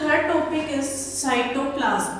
Third topic is cytoplasm.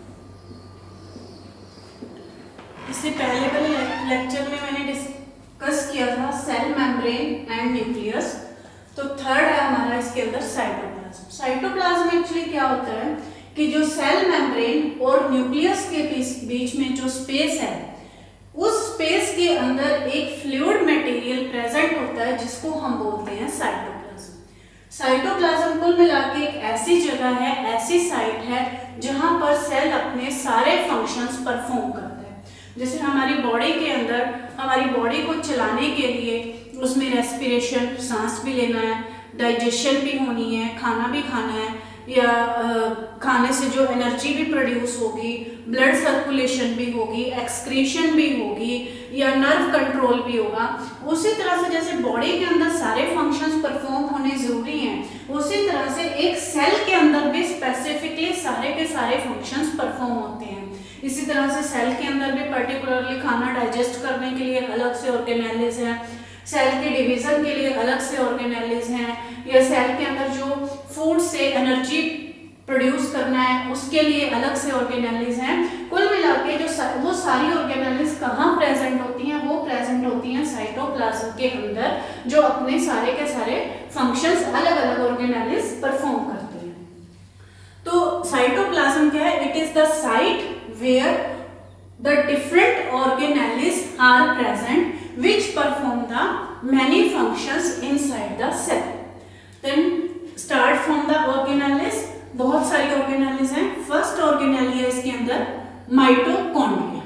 इससे पहले वाले लेक्चर में मैंने डिस्कस किया था सेल मेम्ब्रेन एंड न्यूक्लियस। तो थर्ड है हमारा इसके अंदर साइटोप्लाज्म। साइटोप्लाज्म एक्चुअली क्या होता है कि जो सेल मेम्ब्रेन और न्यूक्लियस के बीच में जो स्पेस है, उस स्पेस के अंदर एक फ्लूइड मटेरियल प्रेजेंट होता है जिसको हम बोलते हैं साइटोप्लाज्म। साइटोप्लाज्म कुल मिला के एक ऐसी जगह है, ऐसी साइट है जहां पर सेल अपने सारे फंक्शंस परफॉर्म करता है। जैसे हमारी बॉडी के अंदर हमारी बॉडी को चलाने के लिए उसमें रेस्पिरेशन, सांस भी लेना है, डाइजेशन भी होनी है, खाना भी खाना है, या खाने से जो एनर्जी भी प्रोड्यूस होगी, ब्लड सर्कुलेशन भी होगी, एक्सक्रीशन भी होगी, या नर्व कंट्रोल भी होगा। उसी तरह से जैसे बॉडी के अंदर सारे फंक्शंस परफॉर्म होने जरूरी हैं, उसी तरह से एक सेल के अंदर भी स्पेसिफिकली सारे के सारे फंक्शंस परफॉर्म होते हैं। इसी तरह से सेल के अंदर भी पर्टिकुलरली खाना डाइजेस्ट करने के लिए अलग से ऑर्गेनेल्स हैं, सेल के डिवीजन के लिए अलग से ऑर्गेनेल्स हैं, या सेल के अंदर जो फूड से एनर्जी प्रोड्यूस करना है उसके लिए अलग से ऑर्गेनेल्स हैं। कुल मिला के जो वो सारी ऑर्गेनेल्स कहाँ प्रेजेंट होती हैं, वो प्रेजेंट होती हैं साइटोप्लाज्म के अंदर, जो अपने सारे के सारे फंक्शंस अलग अलग ऑर्गेनेल्स परफॉर्म करते हैं। तो साइटोप्लाज्म क्या है? It is the site where the different organelles are present which perform the many functions inside the cell. Then start from the organelles. बहुत सारी organelles हैं। फर्स्ट organelle है इसके अंदर mitochondria.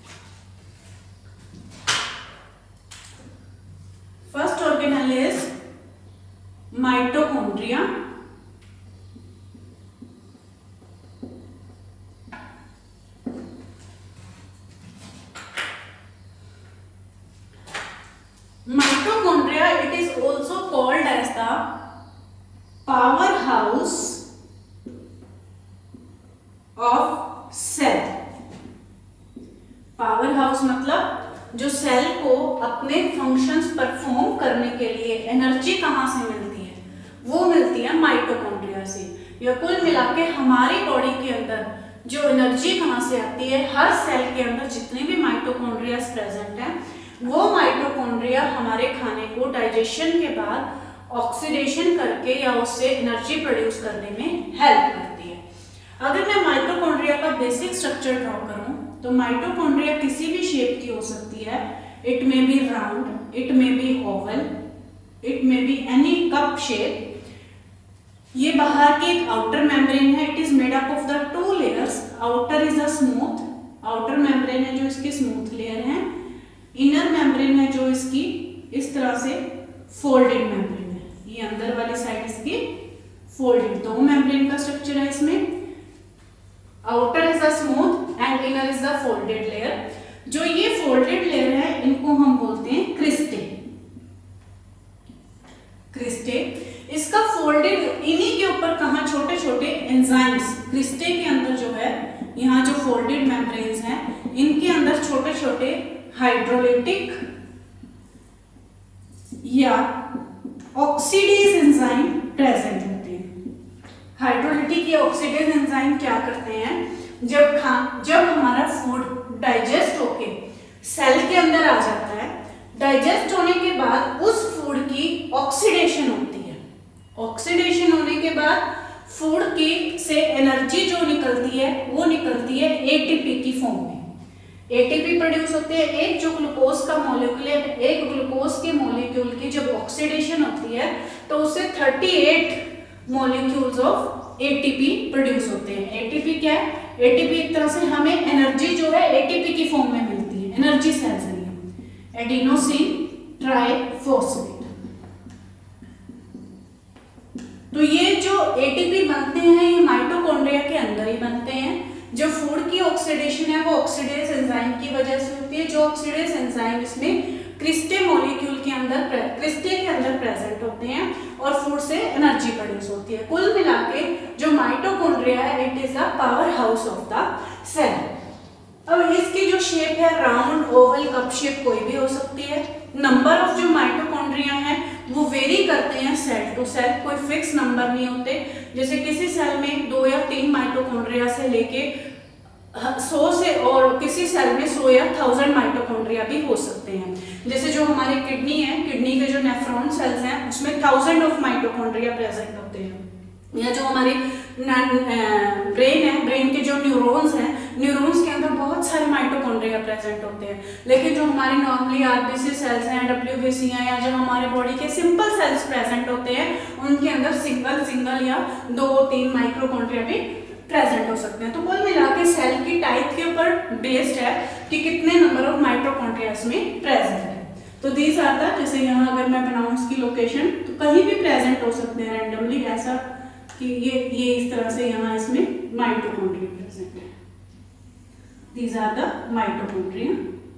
First organelle is mitochondria. Mitochondria, it is also called as the powerhouse of cell. Powerhouse मतलब जो cell को अपने फंक्शंस परफॉर्म करने के लिए एनर्जी कहाँ से मिलती है, वो मिलती है माइटोकॉन्ड्रिया से। या कुल मिला के हमारी बॉडी के अंदर जो एनर्जी कहाँ से आती है, हर सेल के अंदर जितने भी माइटोकॉन्ड्रिया प्रेजेंट है, वो माइटोकॉन्ड्रिया हमारे खाने को डाइजेशन के बाद ऑक्सीडेशन करके या उससे एनर्जी प्रोड्यूस करने में हेल्प करती है। अगर मैं माइटोकॉन्ड्रिया का बेसिक स्ट्रक्चर ड्रॉ करूं तो माइटोकॉन्ड्रिया किसी भी शेप की हो सकती है। It may be round, it may be oval, it may be any cup shape. ये बाहर की एक आउटर मेम्ब्रेन है। It is made up of the two layers. Outer is a smooth, outer membrane है जो इसकी स्मूथ लेयर है। Inner membrane है जो इसकी इस तरह से फोल्डेड मेम्ब्रेन है। ये अंदर वाली साइड इसकी फोल्डेड, दो मेम्ब्रेन का स्ट्रक्चर है इसमें। Outer is the smooth and inner is the folded layer. जो ये फोल्डेड लेयर है इनको हम बोलते हैं क्रिस्टे। क्रिस्टे इसका फोल्डेड, इन्हीं के ऊपर कहाँ छोटे छोटे एंजाइम्स, क्रिस्टे के अंदर जो है, यहाँ जो फोल्डेड मेम्ब्रेन्स हैं इनके अंदर छोटे छोटे हाइड्रोलिटिक या ऑक्सीडेज एंजाइम प्रेजेंट होते हैं। हाइड्रोलिटिक या ऑक्सीडेज एंजाइम क्या करते हैं, जब हमारा फूड डाइजेस्ट होके सेल के अंदर आ जाता है, डाइजेस्ट होने के बाद उस फूड की ऑक्सीडेशन होती है। ऑक्सीडेशन होने के बाद फूड की से एनर्जी जो निकलती है वो निकलती है एटीपी की फॉर्म में। एटीपी प्रोड्यूस होते हैं। एक जो ग्लूकोज का मॉलिक्यूल है, एक ग्लूकोज के मॉलिक्यूल की जब ऑक्सीडेशन होती है तो उससे 38 मॉलिक्यूल्स ऑफ एटीपी प्रोड्यूस होते हैं। एटीपी क्या है? एटीपी एक तरह से हमें एनर्जी जो है एटीपी की फॉर्म में मिलती है, एनर्जी सेल से, एडिनोसिन ट्राइफॉस्फेट। तो ये जो एटीपी बनते हैं ये माइटोकॉन्ड्रिया के अंदर ही बनते हैं। जो फूड की ऑक्सीडेशन है वो ऑक्सीडेज एंजाइम की वजह से होती है। जो ऑक्सीडेज एंजाइम इसमें क्रिस्टे मॉलिक्यूल के अंदर, क्रिस्टे के अंदर प्रेजेंट होते हैं और फूड से एनर्जी प्रोड्यूस होती है। कुल मिला के जो माइटोकॉन्ड्रिया है it is the power house of the cell. अब इसकी जो शेप है राउंड, ओवल, कप शेप कोई भी हो सकती है। नंबर ऑफ जो माइटोकॉन्ड्रिया है वो वेरी करते हैं सेल टू सेल, कोई फिक्स नंबर नहीं होते। जैसे किसी सेल में 2 या 3 माइटोकॉन्ड्रिया से लेके 100 से, और किसी सेल में 100 या 1000 माइटोकॉन्ड्रिया भी हो सकते हैं। जैसे जो हमारी किडनी है, किडनी के जो नेफ्रॉन सेल्स हैं उसमें 1000 ऑफ माइटोकॉन्ड्रिया प्रेजेंट होते हैं। या जो हमारी ब्रेन है, ब्रेन के जो न्यूरॉन्स हैं, न्यूरॉन्स के अंदर बहुत सारे माइटोकॉन्ड्रिया प्रेजेंट होते हैं। लेकिन जो हमारी नॉर्मली आरबीसी सेल्स हैं, डब्ल्यूबीसी हैं, या जो हमारे बॉडी के सिंपल सेल्स प्रेजेंट होते हैं, उनके अंदर सिंगल या 2-3 माइटोकॉन्ड्रिया भी प्रेजेंट हो सकते हैं। तो कुल मिला के सेल की टाइप के ऊपर बेस्ड है कि कितने नंबर ऑफ माइटोकॉन्ड्रिया में प्रेजेंट है। तो दीज आता है, जैसे यहाँ अगर मैं बनाऊं इसकी लोकेशन, तो कहीं भी प्रेजेंट हो सकते हैं रैंडमली, ऐसा कि ये इस तरह से यहाँ इसमें माइटोकॉन्ड्रिया प्रेजेंट है। These are the mitochondria.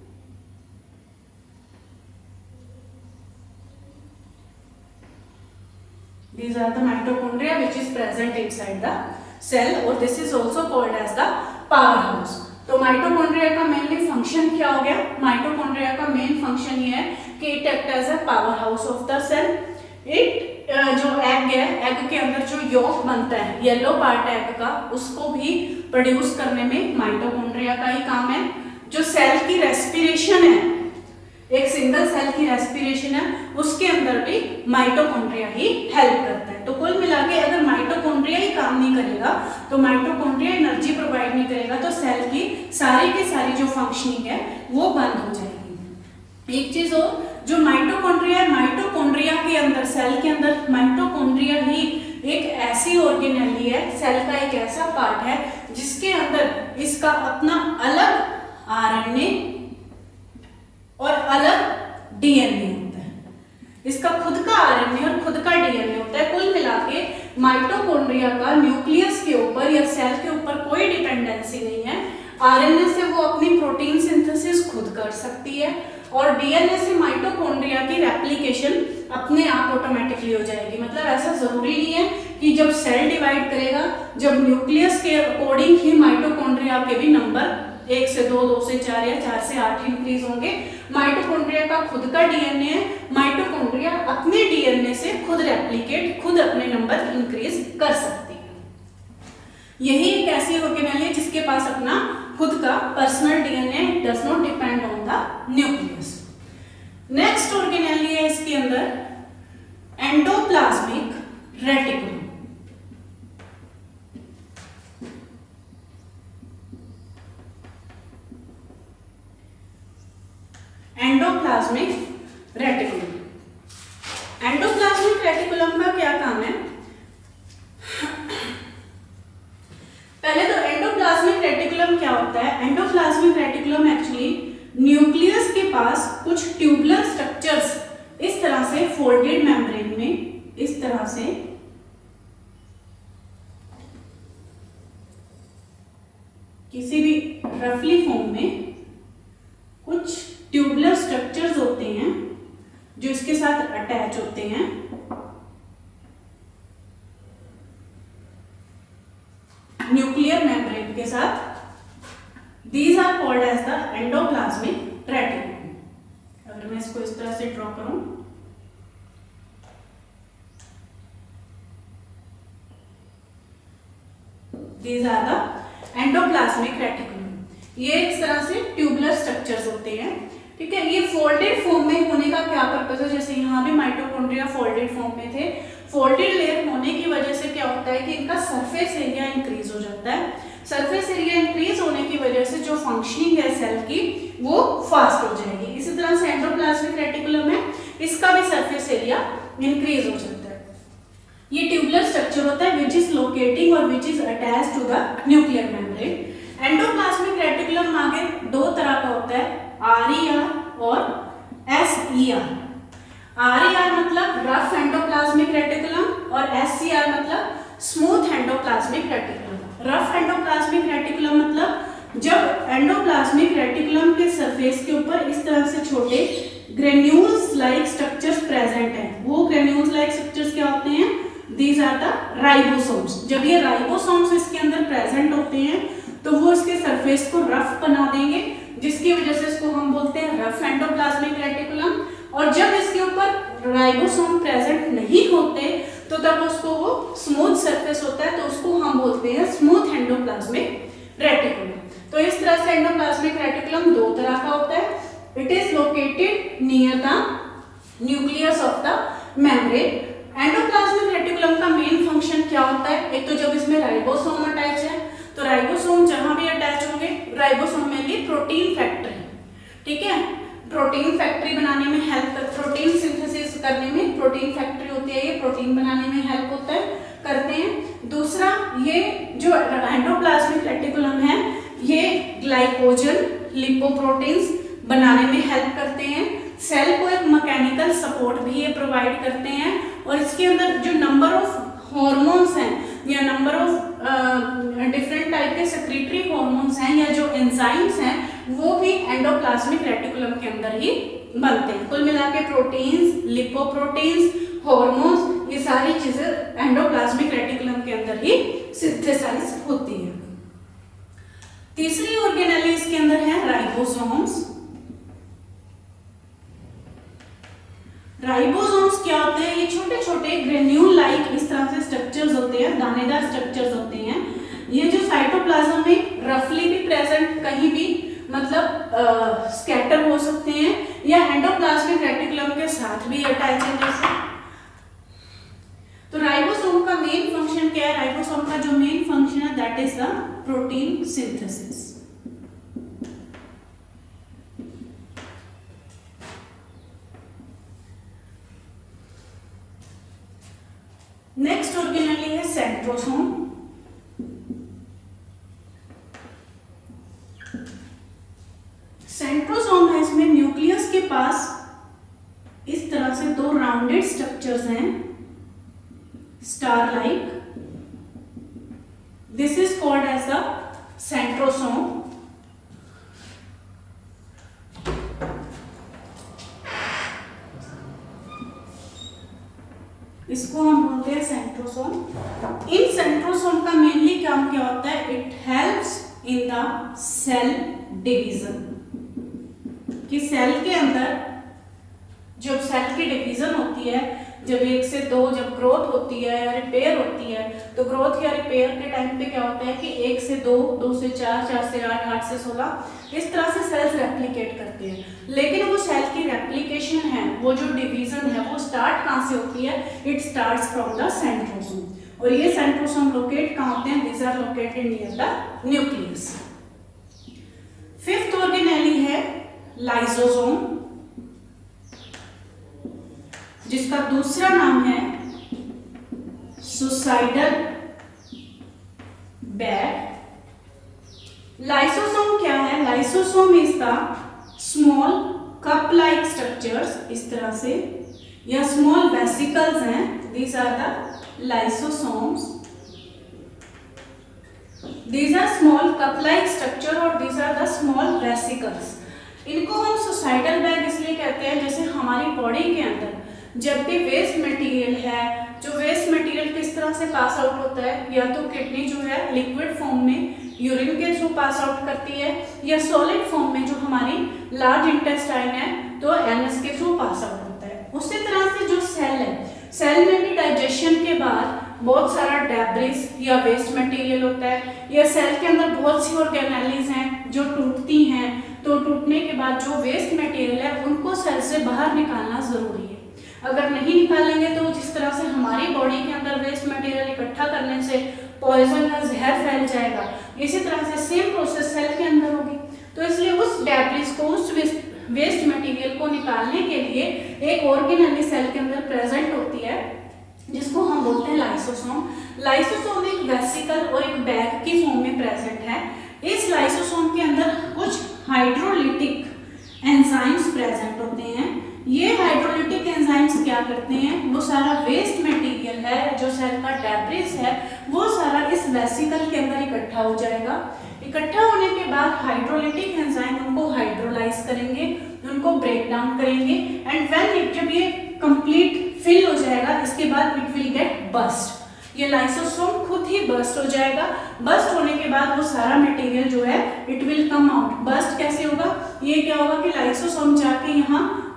These are the mitochondria which is present inside the cell, और this is also called as the powerhouse। तो माइटोकॉन्ड्रिया का मेनली फंक्शन क्या हो गया? माइटोकॉन्ड्रिया का मेन फंक्शन ये है कि it act as a power house of the cell. It जो एग है, एग के अंदर जो यॉक बनता है, येलो पार्ट एग का, उसको भी प्रोड्यूस करने में माइटोकॉन्ड्रिया का ही काम है। जो सेल की रेस्पिरेशन है, एक सिंगल सेल की रेस्पिरेशन है, उसके अंदर भी माइटोकॉन्ड्रिया ही हेल्प करता है। तो कुल मिला के अगर माइटोकॉन्ड्रिया ही काम नहीं करेगा, तो माइटोकॉन्ड्रिया एनर्जी प्रोवाइड नहीं करेगा, तो सेल की सारी जो फंक्शनिंग है वो बंद हो जाएगी। एक चीज और, जो माइटोकॉन्ड्रिया है, माइटोकॉन्ड्रिया के अंदर, सेल के अंदर माइटोकॉन्ड्रिया ही एक ऐसी ऑर्गेनेली है, सेल का एक ऐसा पार्ट है जिसके अंदर इसका अपना अलग आरएनए और अलग डीएनए होता है। इसका खुद का आरएनए और खुद का डीएनए होता है। कुल मिला के माइटोकॉन्ड्रिया का न्यूक्लियस के ऊपर या सेल के ऊपर कोई डिपेंडेंसी नहीं है। आरएनए से वो अपनी प्रोटीन सिंथेसिस खुद कर सकती है, और डीएनए से माइटोकॉन्ड्रिया की रेप्लिकेशन अपने आप ऑटोमेटिकली हो जाएगी। मतलब ऐसा जरूरी नहीं है कि जब सेल डिवाइड करेगा, जब न्यूक्लियस के अकॉर्डिंग ही माइटोकॉन्ड्रिया के भी नंबर 1 से 2, 2 से 4 या 4 से 8 इंक्रीज होंगे। माइटोकॉन्ड्रिया का खुद का डीएनए है, माइटोकॉन्ड्रिया अपने डीएनए से खुद रेप्लिकेट, खुद अपने नंबर इंक्रीज कर सकती है। यही एक ऐसी ऑर्गेनेली है जिसके पास अपना खुद का personal DNA does not depend on the nucleus. Next organelle है इसके अंदर endoplasmic reticulum. Endoplasmic reticulum, endoplasmic reticulum का क्या काम है? पहले तो एंडोप्लाज्मिक रेटिकुलम क्या होता है? एंडोप्लाज्मिक रेटिकुलम एक्चुअली न्यूक्लियस के पास कुछ ट्यूबुलर स्ट्रक्चर्स इस तरह से फोल्डेड मेम्ब्रेन में, इस तरह से किसी भी रफली फॉर्म में कुछ ट्यूबुलर स्ट्रक्चर्स होते हैं जो इसके साथ अटैच होते हैं। न्यूक्लियर मेम्ब्रेन के साथ। These are called as the endoplasmic reticulum। अगर मैं इसको इस तरह से ड्रॉ करूं, These are the endoplasmic reticulum। ये इस तरह से ट्यूबुलर स्ट्रक्चर्स होते हैं, ठीक है। ये फोल्डेड फॉर्म में होने का क्या पर्पस है? जैसे यहाँ भी माइटोकॉन्ड्रिया फोल्डेड फॉर्म में थे। फोल्डेड लेयर होने की वजह से क्या होता है कि इनका सरफेस एरिया इंक्रीज हो जाता है। सरफेस एरिया इंक्रीज होने की वजह से जो फंक्शनिंग है सेल की वो फास्ट हो जाएगी। इसी तरह से एंडोप्लाज्मिक रेटिकुलम है, इसका भी सरफेस एरिया इंक्रीज हो जाता है। ये ट्यूबुलर स्ट्रक्चर होता है विच इज लोकेटिंग और which is attached to the nuclear membrane. Endoplasmic reticulum आगे दो तरह का होता है, RER और SER। RER मतलब रफ एंडोप्लाज्मिक रेटिकुलम और SER मतलब smooth endoplasmic reticulum. Rough endoplasmic reticulum मतलब जब एंडोप्लाज्मिक रेटिकुलम के सरफेस के ऊपर इस तरह से छोटे ग्रेन्यूल्स लाइक स्ट्रक्चर्स प्रेजेंट हैं। वो ग्रेन्यूल्स लाइक स्ट्रक्चर्स क्या होते हैं? These are the ribosomes. जब ये राइबोसोम्स इसके अंदर प्रेजेंट होते हैं तो वो इसके सरफेस को रफ बना देंगे, जिसकी वजह से इसको हम बोलते हैं रफ एंडोप्लाज्मिक रेटिकुलम। और जब इसके ऊपर राइबोसोम प्रेजेंट नहीं होते तो तब उसको वो स्मूथ सरफेस होता है, तो उसको हम बोलते हैं स्मूथ एंडोप्लाज्मिक रेटिकुलम। तो इस तरह से एंडोप्लाज्मिक रेटिकुलम दो तरह का होता है। It is located near the nucleus of the membrane. Endoplasmic reticulum का मेन फंक्शन क्या होता है? एक तो जब इसमें राइबोसोम अटैच है, तो राइबोसोम जहां भी अटैच होंगे, राइबोसोम मेनली प्रोटीन फैक्ट्री, ठीक है, प्रोटीन फैक्ट्री बनाने में हेल्प कर, प्रोटीन सिंथेसिस करने में प्रोटीन फैक्ट्री होती है, ये प्रोटीन बनाने में हेल्प होता है, करते हैं। दूसरा, ये जो एंडोप्लाज्मिक रेटिकुलम है ये ग्लाइकोजन लिपोप्रोटीन्स बनाने में हेल्प करते हैं। सेल को एक मैकेनिकल सपोर्ट भी ये प्रोवाइड करते हैं, और इसके अंदर जो नंबर ऑफ हॉर्मोन्स हैं या नंबर ऑफ डिफरेंट टाइप के सेक्रेटरी हॉर्मोन्स हैं या जो एंजाइम्स हैं वो भी एंडोप्लाज्मिक रेटिकुलम के अंदर ही बनते हैं। कुल मिला के प्रोटीन्स, लिपोप्रोटीन्स, हॉर्मोन्स, ये सारी चीजें एंडोप्लाज्मिक रेटिकुलम के अंदर ही सिंथेसाइज होती है। तीसरी ऑर्गेनेली इसके अंदर है राइबोसोम्स। राइबोसोम्स क्या होते हैं? ये छोटे छोटे ग्रेन्यूल लाइक इस तरह से स्ट्रक्चर्स होते हैं, दानेदार स्ट्रक्चर्स होते हैं। ये जो साइटोप्लाज्म में रफली भी प्रेजेंट, कहीं भी मतलब स्कैटर हो सकते हैं, या एंडोप्लाज्मिक रेटिकुलम के साथ भी अटैच है जैसे। तो राइबोसोम का मेन फंक्शन क्या है? राइबोसोम का जो मेन फंक्शन है that is the protein synthesis. Next organelle है सेंट्रोसोम। सेंट्रोसोम है, इसमें न्यूक्लियस के पास इस तरह से दो राउंडेड स्ट्रक्चर्स हैं, star like. This is called as the centrosome. इसको हम बोलते हैं सेंट्रोसोम। इन सेंट्रोसोम का मेनली काम क्या होता है? It helps in the cell division, कि सेल के अंदर जब सेल की डिवीजन होती है, जब 1 से 2 जब ग्रोथ होती है या रिपेयर होती है, तो ग्रोथ या रिपेयर के टाइम पे क्या होता है कि 1 से 2, 2 से 4, 4 से 8, 8 से 16 इस तरह से सेल्स रेप्लिकेट करते हैं। लेकिन वो सेल की रेप्लिकेशन है, वो जो डिवीजन है, वो स्टार्ट कहाँ से होती है? It starts from the centrosome. और ये सेंट्रोसोम लोकेट कहाँ होते हैं? These are located near the nucleus. Fifth organelle है लाइसोसोम, जिसका दूसरा नाम है सुसाइडल बेड। लाइसोसोम क्या है? Lysosome is the small cup like structures, इस तरह से, या स्मॉल वेसिकल्स हैं, these are the lysosomes. These are small cup like structure और these are the small vesicles. इनको हम सुसाइडल बैग इसलिए कहते हैं, जैसे हमारी बॉडी के अंदर जब भी वेस्ट मटेरियल है, जो वेस्ट मटेरियल किस तरह से पास आउट होता है, या तो किडनी जो है लिक्विड फॉर्म में यूरिन के थ्रू पास आउट करती है, या सॉलिड फॉर्म में जो हमारी लार्ज इंटेस्टाइन है तो एनएस के थ्रू पास आउट होता है। उसी तरह से जो सेल है, सेल में भी डाइजेशन के बाद बहुत सारा डेब्रिस या वेस्ट मटेरियल होता है, या सेल के अंदर बहुत सी ऑर्गेनेलीज हैं जो टूटती हैं, तो टूटने के बाद जो वेस्ट मटेरियल है उनको सेल से बाहर निकालना जरूरी है। अगर नहीं निकालेंगे तो जिस तरह से हमारी बॉडी के अंदर वेस्ट मटेरियल इकट्ठा करने से पॉइजन या जहर फैल जाएगा, इसी तरह से सेम प्रोसेस सेल के अंदर होगी। तो इसलिए उस डेब्रिस को, उस वेस्ट मटेरियल को निकालने के लिए एक ऑर्गेनेली सेल के अंदर प्रेजेंट होती है, जिसको हम बोलते हैं लाइसोसोम। लाइसोसोम एक वेसिकल और एक बैग की फॉर्म में प्रेजेंट है। इस लाइसोसोम के अंदर कुछ हाइड्रोलिटिक एंजाइम्स प्रेजेंट होते हैं। ये हाइड्रोलिटिक एंजाइम्स क्या करते हैं? वो सारा वेस्ट मटेरियल है, जो सेल का डेब्रिस है, वो सारा इस वेसिकल के अंदर इकट्ठा हो जाएगा। इकट्ठा होने के बाद हाइड्रोलिटिक एंजाइम उनको हाइड्रोलाइज करेंगे, उनको ब्रेक डाउन करेंगे, एंड व्हेन जब ये कंप्लीट फिल हो जाएगा, इसके बाद इट विल गेट बस्ट। ये लाइसोसोम खुद ही बस्ट हो जाएगा। बस्ट होने के बाद वो सारा मटेरियल जो है it will come out. Burst कैसे होगा? ये क्या होगा कि लाइसोसोम जाके यहाँ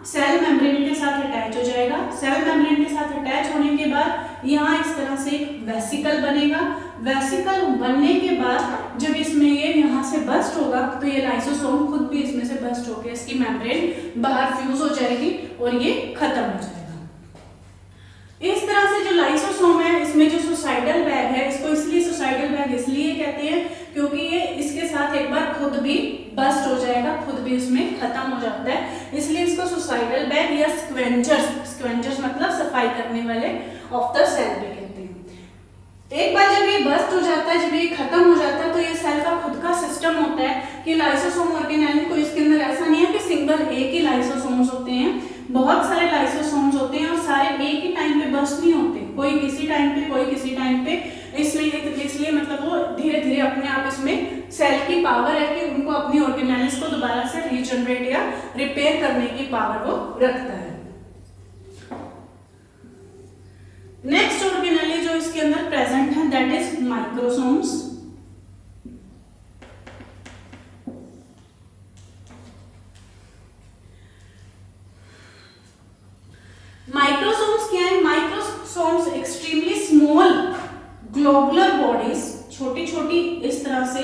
सेल मेम्ब्रेन के साथ अटैच हो जाएगा। सेल मेम्ब्रेन के साथ अटैच होने के बाद यहाँ इस तरह से एक वेसिकल बनेगा। वेसिकल बनने के बाद जब इसमें ये यहाँ से बस्ट होगा तो ये लाइसोसोम खुद भी इसमें से बस्ट होकर इसकी मेम्ब्रेन बाहर फ्यूज हो जाएगी और ये खत्म हो जाएगा। इस तरह से जो लाइसोसोम है इसमें जो सुसाइडल बैग है, इसको इसलिए सुसाइडल बैग इसलिए कहते हैं क्योंकि ये इसके साथ एक बार खुद भी बस्ट हो जाएगा, खुद भी उसमें खत्म हो जाता है, इसलिए इसको सुसाइडल बैग या स्क्वेंजर्स मतलब सफाई करने वाले ऑफ द सेल भी कहते हैं। एक बार जब ये बस्ट हो जाता है, जब ये खत्म हो जाता है तो ये सेल का खुद का सिस्टम होता है कि लाइसोसोम ऑर्गेनेली को इसके अंदर ऐसा नहीं है कि सिंगल एक ही लाइसोसोम्स होते हैं, बहुत सारे लाइसोसोम्स होते हैं और सारे एक ही टाइम पे बस्ट नहीं होते, कोई किसी टाइम पे कोई किसी टाइम पे, इसलिए मतलब वो धीरे धीरे अपने आप इसमें सेल की पावर है कि उनको अपनी ऑर्गेनेल्स को दोबारा से रीजनरेट या रिपेयर करने की पावर वो रखता है। नेक्स्ट ऑर्गेनेली जो इसके अंदर प्रेजेंट है दैट इज माइक्रोसोम्स। माइक्रोसोम्स क्या है? Microsomes extremely small globular bodies, छोटी छोटी इस तरह से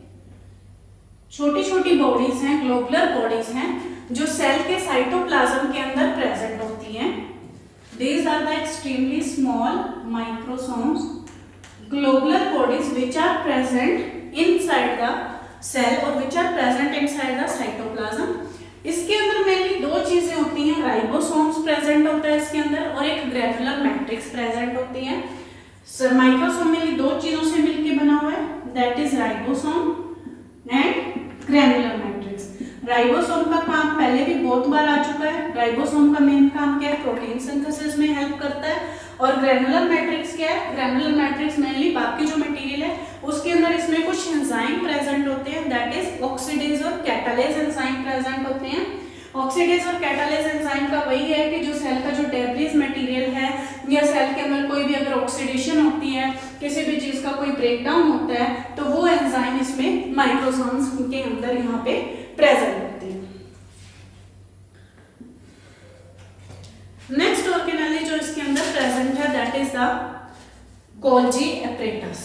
छोटी छोटी बॉडीज हैं, ग्लोबुलर बॉडीज हैं जो सेल के साइटोप्लाज्म के अंदर प्रेजेंट होती हैं। These are the extremely small microsomes, globular bodies which are present inside the cell or which are present inside the cytoplasm. इसके अंदर मेनली दो चीजें होती हैं, राइबोसोम्स प्रेजेंट होता है इसके अंदर और एक ग्रैनुलर मैट्रिक्स प्रेजेंट होती है। माइक्रोसोम मेनली दो चीजों से मिलकर बना हुआ है, that is ribosome and granular matrix. Ribosome का काम पहले भी बहुत बार आ चुका है। राइबोसोम का मेन काम क्या है? प्रोटीन सिंथेसिस में हेल्प करता है। और ग्रैनुलर मैट्रिक्स क्या है? ग्रैनुलर मैट्रिक्स मेनली बाकी जो मटेरियल है उसके अंदर इसमें कुछ एंजाइम प्रेजेंट होते हैं, दैट इज ऑक्सीडेज और कैटालेज एंजाइम प्रेजेंट होते हैं। ऑक्सीडेज और कैटालेज एंजाइम का वही है कि जो सेल का जो डेब्रिज मटेरियल है या सेल के अंदर कोई भी अगर ऑक्सीडेशन होती है, किसी भी चीज का कोई ब्रेकडाउन होता है तो वो एंजाइम इसमें माइक्रोसोम्स के अंदर यहाँ पे प्रेजेंट होते हैं। नेक्स्ट ऑर्गेनेली जो इसके अंदर प्रेजेंट है that is the Golgi apparatus.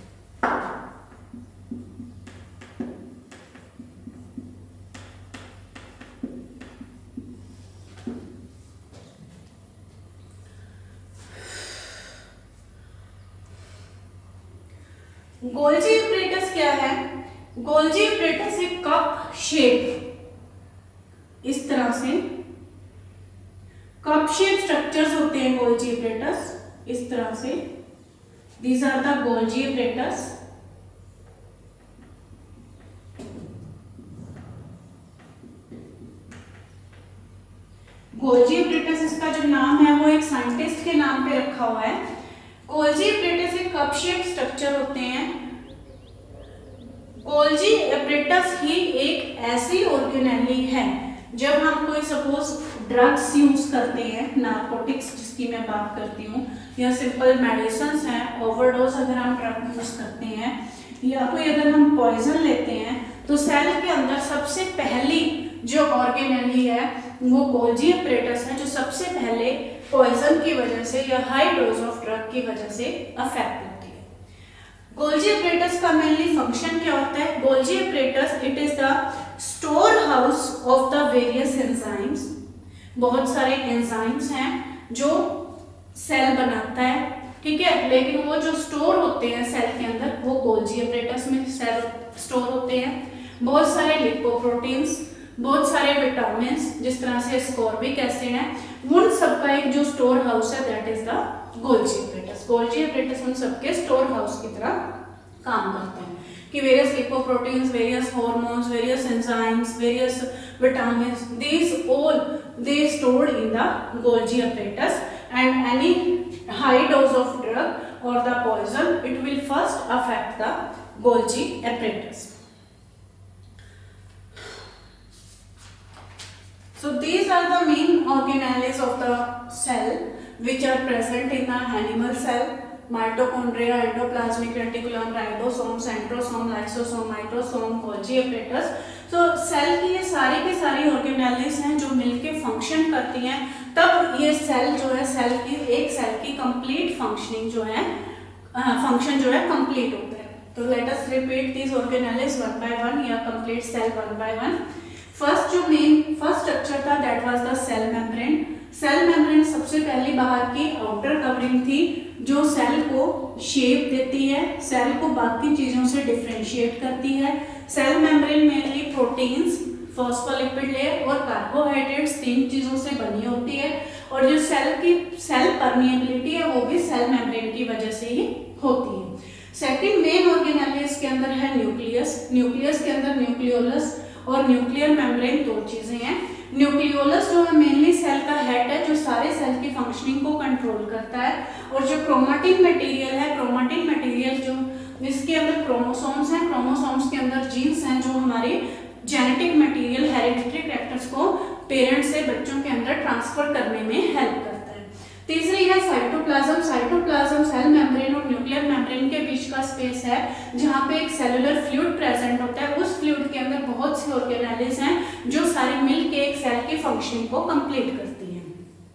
Golgi apparatus क्या है? गोल्जी एपरेटस एक कप शेप, इस तरह से कप शेप स्ट्रक्चर्स होते हैं गोल्जी एपरेटस, इस तरह से। These are the Golgi apparatus. Golgi apparatus इसका जो नाम है वो एक साइंटिस्ट के नाम पे रखा हुआ है। गोल्जी एपरेटस एक कप शेप स्ट्रक्चर होते हैं। गोल्जी एपरेटस ही एक ऐसी ऑर्गेनेली है जब हम कोई सपोज ड्रग्स यूज करते हैं, नार्कोटिक्स जिसकी मैं बात करती हूँ, या सिंपल मेडिसिन हैं, ओवरडोज अगर हम ड्रग यूज करते हैं या कोई अगर हम पॉइजन लेते हैं तो सेल के अंदर सबसे पहली जो ऑर्गेनेली है वो गोल्जी एपरेटस है, जो सबसे पहले पॉइजन की वजह से या हाई डोज ऑफ ड्रग की वजह से अफेक्ट होती है। गोल्जी एपरेटस का मेनली फंक्शन क्या होता है? Golgi apparatus it is the store house of the various enzymes. बहुत सारे एंजाइम्स हैं जो सेल बनाता है, ठीक है, लेकिन वो जो स्टोर होते हैं सेल के अंदर वो गोल्जी एपरेटस में सेल स्टोर होते हैं। बहुत सारे लिपोप्रोटीन्स, बहुत सारे विटामिन्स जिस तरह से एस्कॉर्बिक एसिड है, उन सबका एक जो स्टोर हाउस है that is the Golgi apparatus. Golgi apparatus उन सबके स्टोर हाउस की तरह काम करते हैं कि various lipoproteins, various hormones, various enzymes, various vitamins, these all they stored in the Golgi apparatus, and any high dose of drug or the poison it will first affect the Golgi apparatus. So these are the main organelles of the cell which are present in the animal cell. Mitochondria, endoplasmic reticulum, ribosome, centrosome, lysosome, mitosome, Golgi apparatus. तो cell की ये सारी की सारी organelles हैं जो मिलके function करती हैं, तब ये सेल जो है, सेल की एक सेल की कंप्लीट फंक्शनिंग जो है, फंक्शन जो है कंप्लीट होता है। तो let us repeat this organelles one by one या complete cell one by one. First structure था that was the cell membrane. Cell membrane सबसे पहली बाहर की आउटर कवरिंग थी जो सेल को शेप देती है, सेल को बाकी चीजों से डिफरेंशिएट करती है। Cell membrane mainly proteins, phospholipid layer और कार्बोहाइड्रेट्स, 3 चीजों से बनी होती है। और जो सेल परमिएबिलिटी है वो भी सेल मेम्ब्रेन की वजह से ही होती है। सेकंड मेन ऑर्गेनेलिस के अंदर है न्यूक्लियस। न्यूक्लियस के अंदर न्यूक्लियोलस और न्यूक्लियर मेम्ब्रेन 2 चीजें हैं। न्यूक्लियोलस जो है मेनली सेल का हेड है जो सारे सेल की फंक्शनिंग को कंट्रोल करता है। और जो क्रोमैटिन मटेरियल है, क्रोमैटिन मटेरियल जो जिसके अंदर क्रोमोसोम्स हैं, क्रोमोसोम्स के अंदर जीन्स हैं जो हमारे जेनेटिक मटेरियल, हेरिडिटरी कैरेक्टर्स को पेरेंट्स से बच्चों के अंदर ट्रांसफर करने में हेल्प करता है। तीसरी है साइटोप्लाज्म। साइटोप्लाज्म सेल मेम्ब्रेन और न्यूक्लियर मेम्ब्रेन के बीच का स्पेस है जहाँ पे एक सेलुलर फ्लूइड प्रेजेंट होता है। उस फ्लूइड के अंदर बहुत सी ऑर्गेनेलिस हैं जो सारे मिलके एक सेल की फंक्शनिंग को कंप्लीट करती हैं।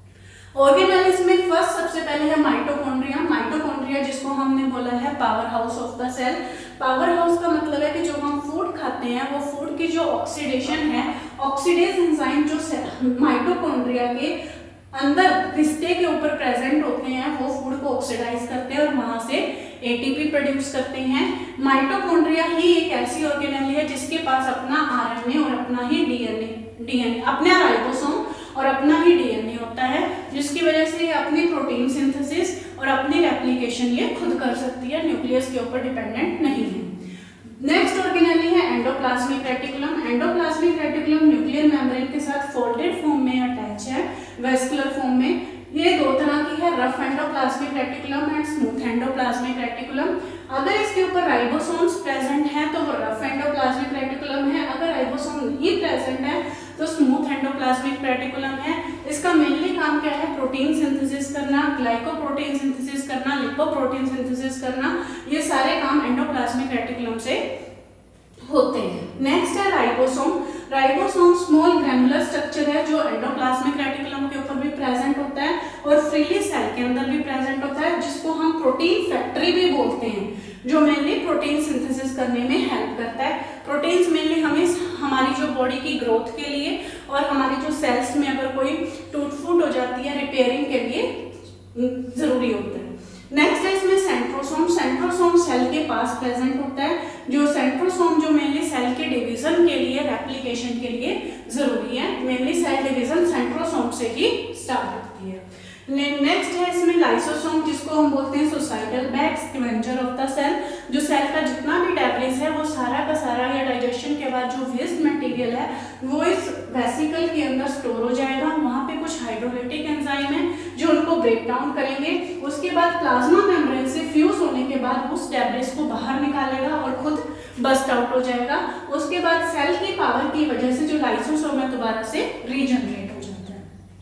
ऑर्गेनेलिस में फर्स्ट सबसे पहले है माइटोकॉन्ड्रिया। माइटोकॉन्ड्रिया जिसको हमने बोला है power house of the cell. Power house का मतलब है कि जो हम फूड खाते हैं वो फूड की जो ऑक्सीडेशन है, ऑक्सीडेज एंजाइम जो माइटोकॉन्ड्रिया के अंदर रिश्ते के ऊपर प्रेजेंट होते हैं वो फूड को ऑक्सीडाइज करते हैं और वहां से एटीपी प्रोड्यूस करते हैं। माइटोकॉन्ड्रिया ही एक ऐसी ऑर्गेनेल है जिसके पास अपना आरएनए और अपना ही डीएनए अपना राइबोसोम और अपना ही डीएनए होता है, जिसकी वजह से अपनी प्रोटीन सिंथेसिस और अपनी रेप्लिकेशन ये खुद कर सकती है, न्यूक्लियस के ऊपर डिपेंडेंट नहीं है। नेक्स्ट ऑर्गेनेली है endoplasmic reticulum. Endoplasmic reticulum nuclear membrane के साथ फोल्डेड फॉर्म में अटैच है, वेस्कुलर फॉर्म में। ये 2 तरह की है, rough endoplasmic reticulum and smooth endoplasmic reticulum. अगर इसके ऊपर राइबोसोम्स प्रेजेंट हैं तो वो रफ एंडोप्लाज्मिक रेटिकुलम है, अगर राइबोसोम नहीं प्रेजेंट है तो स्मूथ एंडोप्लाज्मिक रेटिकुलम है। इसका मेनली काम क्या है? प्रोटीन सिंथेसिस करना, ग्लाइकोप्रोटीन सिंथेसिस करना, लिपोप्रोटीन सिंथेसिस करना, ये सारे काम एंडोप्लाज्मिक रेटिकुलम से होते हैं। नेक्स्ट है ribosome. Ribosome small granular structure है जो एंडोप्लाज्मिक रेटिकुलम के ऊपर भी प्रेजेंट होता है और फ्रीली सेल के अंदर भी प्रेजेंट होता है, जिसको हम प्रोटीन फैक्ट्री भी बोलते हैं, जो मेनली प्रोटीन सिंथेसिस करने में हेल्प करता है। प्रोटीन्स मेनली हमें हमारी जो बॉडी की ग्रोथ के लिए और हमारी जो सेल्स में अगर कोई टूट फूट हो जाती है रिपेयरिंग के लिए जरूरी होता है। नेक्स्ट है इसमें सेंट्रोसोम। सेंट्रोसोम सेल के पास प्रेजेंट होता है, जो सेंट्रोसोम जो मेनली सेल के डिवीजन के लिए, रेप्लिकेशन के लिए जरूरी है। मेनली सेल डिवीजन सेंट्रोसोम से ही स्टार्ट होती है। नेक्स्ट है इसमें लाइसोसोम, जिसको हम बोलते हैं suicidal bag scavenger of the cell. जो सेल का जितना भी डेब्रिस है वो सारा का सारा या डाइजेशन के बाद जो वेस्ट मटेरियल है वो इस वेसिकल के अंदर स्टोर हो जाएगा। वहाँ पे कुछ हाइड्रोलाइटिक एंजाइम है जो उनको ब्रेक डाउन करेंगे। उसके बाद प्लाज्मा मेम्ब्रेन से फ्यूज होने के बाद उस डेब्रिस को बाहर निकालेगा और खुद बस्ट आउट हो जाएगा। उसके बाद सेल की पावर की वजह से जो लाइसोसोम है दोबारा से रीजनरेट हो जाता है।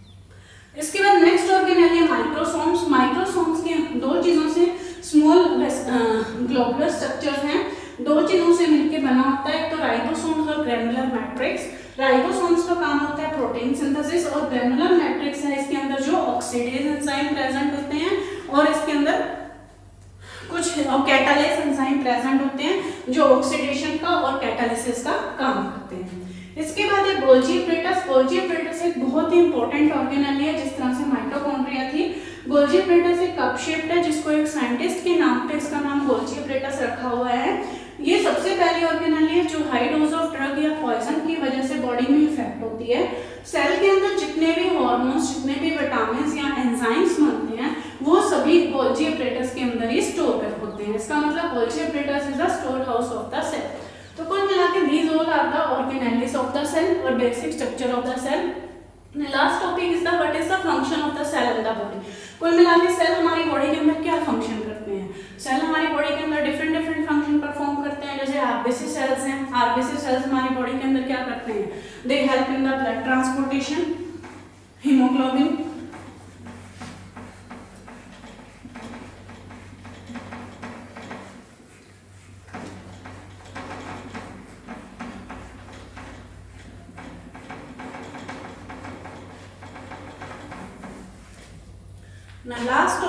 इसके बाद नेक्स्ट ऑर्गेनेल है माइक्रोसोम्स। माइक्रोसोम्स के 2 चीजों से स्मॉल ग्लोबुलर स्ट्रक्चर्स हैं, 2 चीजों से मिलकर बना होता है, एक तो राइबोसोम्स और ग्रैनुलर मैट्रिक्स। राइबोसोम्स का काम होता है प्रोटीन सिंथेसिस और ग्रैनुलर मैट्रिक्स है इसके अंदर जो ऑक्सीडेज एंजाइम प्रेजेंट होते हैं और इसके अंदर कुछ कैटालेस एंजाइम प्रेजेंट होते हैं जो ऑक्सीडेशन का और कैटालिसिस का काम करते हैं। इसके बाद है गोल्जी एपरेटस। गोल्जी एपरेटस एक बहुत ही इंपॉर्टेंट ऑर्गेनेल है, जिस तरह से माइटोकॉन्ड्रिया थी। गोल्जी एपरेटस एक कप शेप्ड है जिसको एक साइंटिस्ट के नाम पे इसका नाम गोल्जी एपरेटस रखा हुआ है। ये सबसे पहली ऑर्गेनेल है जो हाई डोज ऑफ ड्रग या पॉइजन की वजह से बॉडी में इफेक्ट होती है। सेल के अंदर जितने भी हार्मोन्स, जितने भी विटामिन या एंजाइम्स बनते हैं वो सभी गोल्जी एपरेटस के अंदर ही स्टोर होते हैं। इसका मतलब Golgi apparatus is the store house of the cell. तो कुल मिलाकर these all are the organelles of the cell और basic structure of the cell. The last topic is the what is the function of the cell in the body. कुल मिलाकर cell हमारी body के अंदर क्या फंक्शन करते हैं? Cell हमारी बॉडी के अंदर डिफरेंट फंक्शन परफॉर्म करते हैं। जैसे आरबीसी सेल्स हैं, आरबीसी सेल्स हमारी बॉडी के अंदर क्या करते हैं? They help in the blood transportation, haemoglobin Now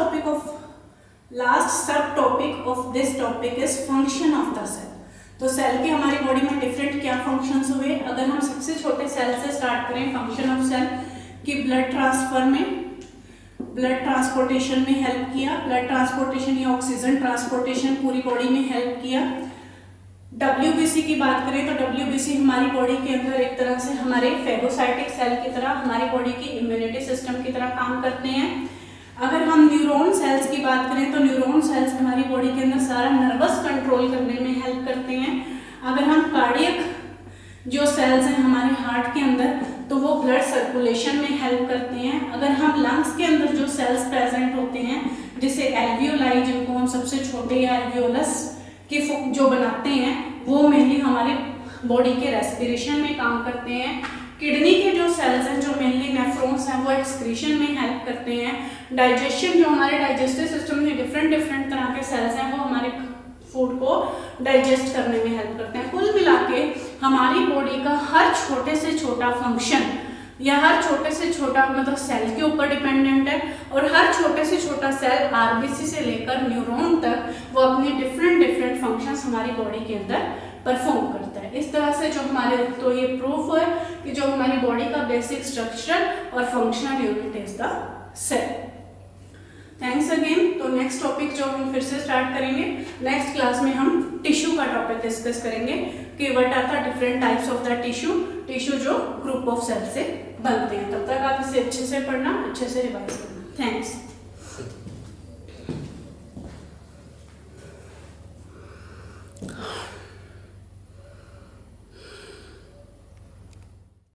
last sub topic of this topic is function of the cell. तो सेल के हमारी बॉडी में डिफरेंट क्या फंक्शंस हुए। अगर हम सबसे छोटे सेल से स्टार्ट करें, फंक्शन ऑफ सेल की ब्लड ट्रांसफर में, ब्लड ट्रांसपोर्टेशन में हेल्प किया, ब्लड ट्रांसपोर्टेशन या ऑक्सीजन ट्रांसपोर्टेशन पूरी बॉडी में हेल्प किया। WBC की बात करें तो WBC हमारी बॉडी के अंदर एक तरह से हमारे फेगोसाइटिक सेल की तरह हमारी बॉडी की इम्यूनिटी सिस्टम की तरह काम करते हैं। अगर हम न्यूरॉन सेल्स की बात करें तो न्यूरॉन सेल्स हमारी बॉडी के अंदर सारा नर्वस कंट्रोल करने में हेल्प करते हैं। अगर हम कार्डियक जो सेल्स हैं हमारे हार्ट के अंदर, तो वो ब्लड सर्कुलेशन में हेल्प करते हैं। अगर हम लंग्स के अंदर जो सेल्स प्रेजेंट होते हैं, जैसे एल्वियोलाई, जिनको हम सबसे छोटे या एल्वियोलस के जो बनाते हैं, वो मेनली हमारे बॉडी के रेस्पिरेशन में काम करते हैं। किडनी के जो सेल्स हैं, जो मेनली नेफ्रॉन्स हैं, वो एक्सक्रीशन में हेल्प करते हैं। डाइजेशन, जो हमारे डाइजेस्टिव सिस्टम में डिफरेंट तरह के सेल्स हैं, वो हमारे फूड को डाइजेस्ट करने में हेल्प करते हैं। कुल मिला के हमारी बॉडी का हर छोटे से छोटा फंक्शन या हर छोटे से छोटा मतलब सेल के ऊपर डिपेंडेंट है, और हर छोटे से छोटा सेल आरबीसी से लेकर न्यूरॉन तक वो अपने डिफरेंट फंक्शंस हमारी बॉडी के अंदर परफॉर्म करता है। इस तरह से जो हमारे, तो ये प्रूफ है कि जो हमारी बॉडी का बेसिक स्ट्रक्चर और functional unit is the cell. Thanks again. तो नेक्स्ट टॉपिक जो हम फिर से स्टार्ट करेंगे, नेक्स्ट क्लास में हम टिश्यू का टॉपिक डिस्कस करेंगे कि what are the different types of the tissue जो ग्रुप ऑफ सेल से बनते हैं। तब तक आप इसे अच्छे से पढ़ना, अच्छे से रिवाइज करना। थैंक्स।